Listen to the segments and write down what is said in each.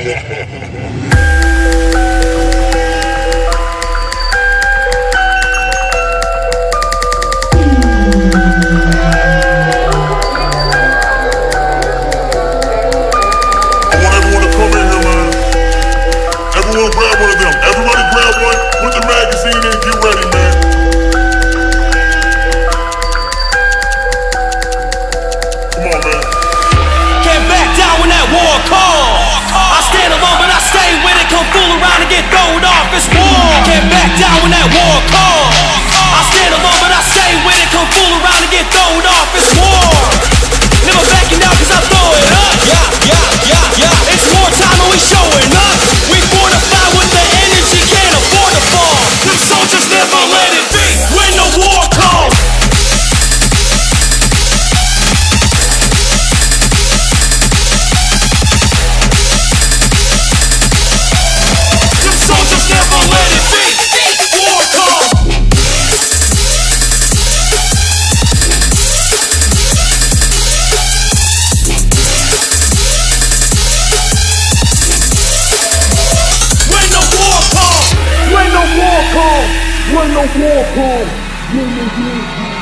Grab one of them. Everybody grab one, put the magazine in, get ready, man. Come on, man. Can't back down when that war calls. I stand alone, but I stay with it. Come fool around and get thrown off, it's war. Can't back down when that war calls. I stand alone, but I stay with it. Come fool around and get thrown off, it's war. Never backing down cause I throw it up. Yeah. It's wartime and we showing up. We fortify with the energy, can't afford to fall. Them soldiers never let it be when the war calls. Them soldiers never let it be. War calls. When the war calls. When the war calls, when the war calls, when the war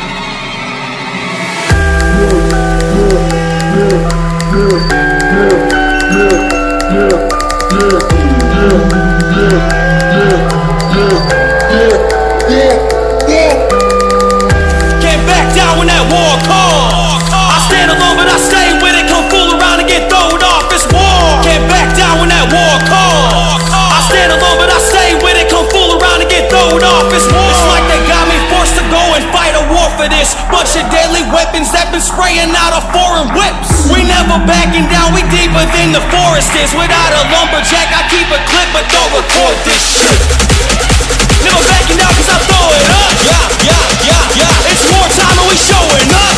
Can't back down when that war calls. I stand alone, but I stay with it. Come fool around and get thrown off, it's war. Can't back down when that war calls. I stand alone, but I stay with it. Come fool around and get thrown off, it's war. It's like they got me forced to go and fight a war for this. Bunch of deadly weapons that been spraying out of foreign whips. We never backing down, we deeper than the forest is. Without a lumberjack, I keep a clip, but don't record this shit. Never backing down cause I throw it up. Yeah. It's wartime and we showing up.